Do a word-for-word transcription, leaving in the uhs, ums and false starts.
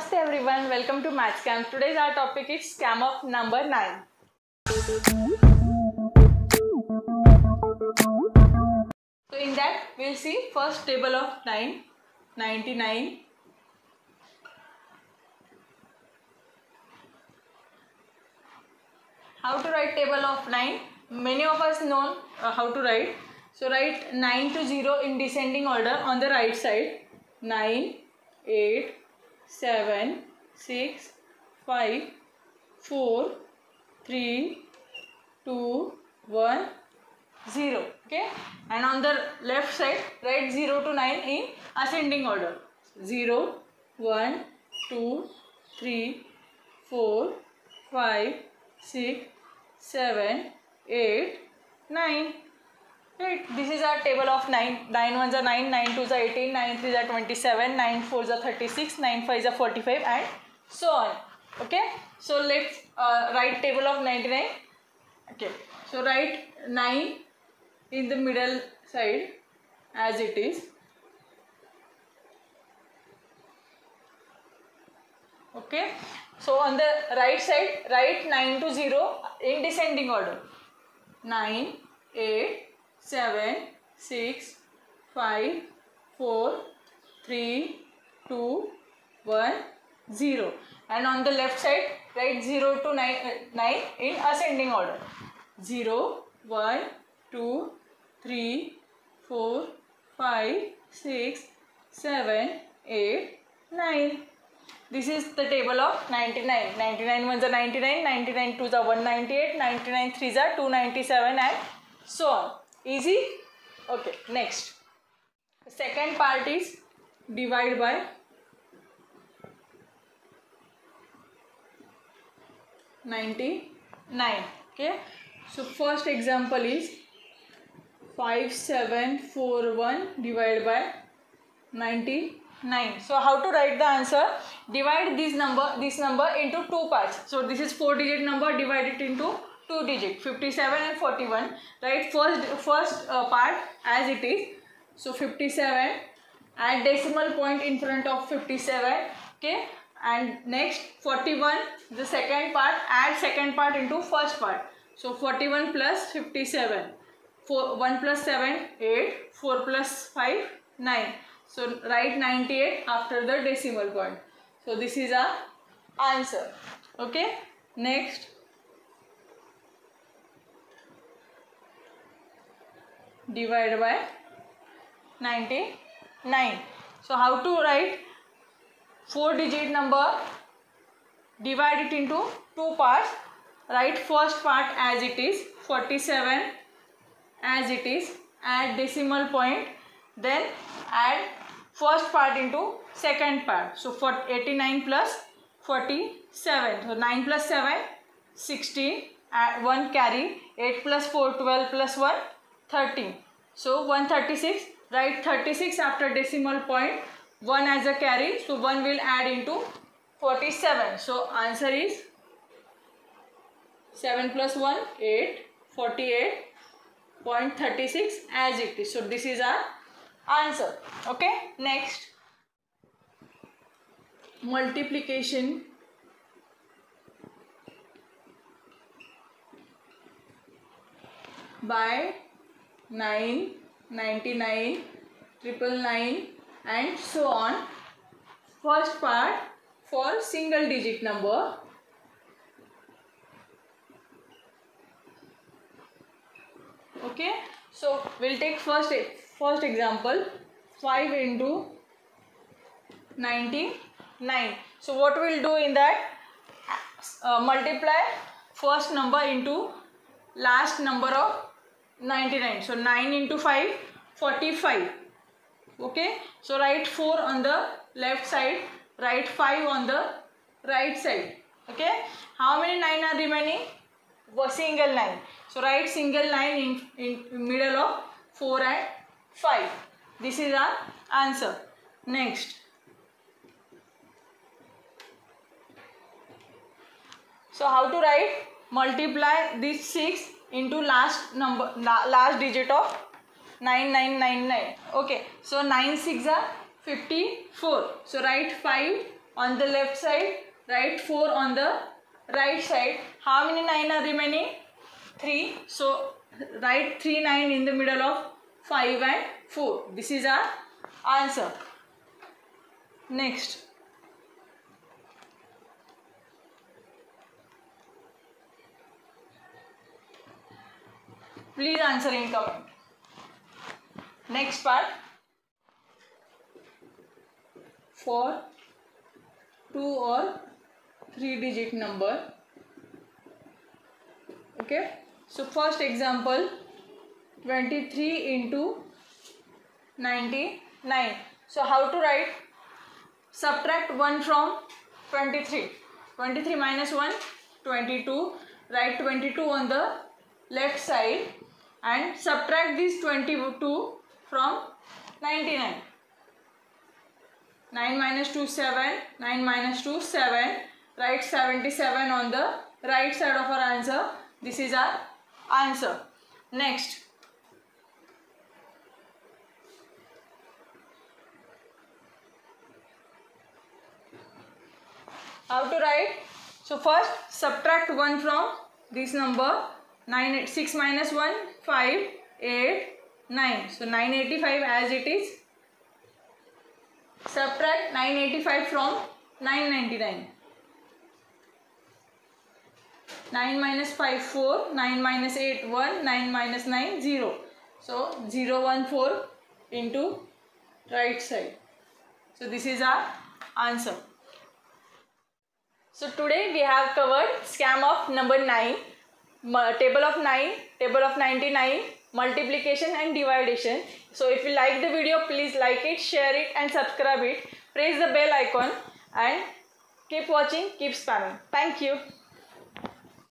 Namaste everyone, welcome to Math Scam. Today's our topic is scam of number nine. So in that we'll see first table of nine, ninety-nine. How to write table of nine? Many of us know uh, how to write. So write nine to zero in descending order on the right side. nine, eight, seven, six, five, four, three, two, one, zero. Okay, and on the left side write zero to nine in ascending order. zero, one, two, three, four, five, six, seven, eight, nine. Right, this is our table of nine. nine ones are nine, nine twos are eighteen, nine threes are twenty-seven, nine fours are thirty-six, nine fives are forty-five, and so on. Okay, so let's uh, write table of ninety-nine. Okay, so write nine in the middle side as it is. Okay, so on the right side write nine to zero in descending order. nine, eight, seven, six, five, four, three, two, one, zero. And on the left side write zero to nine, uh, nine in ascending order. zero, one, two, three, four, five, six, seven, eight, nine. This is the table of ninety-nine. ninety-nine ones are ninety-nine, ninety-nine twos are one ninety-eight, ninety-nine threes are two ninety-seven, and so on. Easy? Okay, next. The second part is divide by ninety-nine. Okay, so first example is five seven four one divided by ninety-nine. So how to write the answer? Divide this number this number into two parts. So this is four digit number, divide it into two digit, fifty-seven and forty-one. Right, first first uh, part as it is. So fifty-seven, add decimal point in front of fifty-seven. Okay, and next forty-one, the second part, add second part into first part. So forty-one plus fifty-seven, four, one plus seven, eight, four plus five, nine. So write ninety-eight after the decimal point. So this is our answer. Okay, next. Divide by ninety-nine. So how to write four digit number, divide it into two parts. Write first part as it is, forty-seven as it is, add decimal point, then add first part into second part. So for eighty-nine plus forty-seven, so nine plus seven, sixteen, add one carry, eight plus four, twelve plus one, thirteen. So one thirty-six, write thirty-six after decimal point, one as a carry, so one will add into forty-seven. So answer is seven plus one, eight, forty-eight point three six as it is. So this is our answer. Okay, next. Multiplication by nine, ninety-nine, triple nine, and so on. First part for single digit number. Okay, so we'll take first first example, five into ninety-nine. So what we'll do in that, uh, multiply first number into last number of ninety-nine. So nine into five, forty-five. Okay, so write four on the left side, write five on the right side. Okay, how many nine are remaining? A single nine. So write single nine in, in middle of four and five. This is our answer. Next. So how to write? Multiply this six into last number, last digit of nine nine nine nine. Okay, so nine six are fifty-four. So write five on the left side, write four on the right side. How many nine are remaining? three. So write three nine in the middle of five and four. This is our answer. Next. Please answer in comment. Next part. For two or three digit number. Okay. So first example, twenty-three into ninety-nine. So how to write? Subtract one from twenty-three. twenty-three minus one, twenty-two. Write twenty-two on the left side and subtract this twenty-two from ninety-nine. nine minus two, seven. nine minus two, seven. Write seventy-seven on the right side of our answer. This is our answer. Next. How to write? So first subtract one from this number. nine, six minus one, five, eight, nine. So nine eighty-five as it is. Subtract nine eighty-five from nine ninety-nine. nine minus five, four. nine minus eight, one. nine minus nine, zero. So zero, one, four into right side. So this is our answer. So today we have covered scam of number nine, table of nine, table of ninety-nine, multiplication and division. So if you like the video, please like it, share it and subscribe it. Press the bell icon and keep watching, keep spamming. Thank you.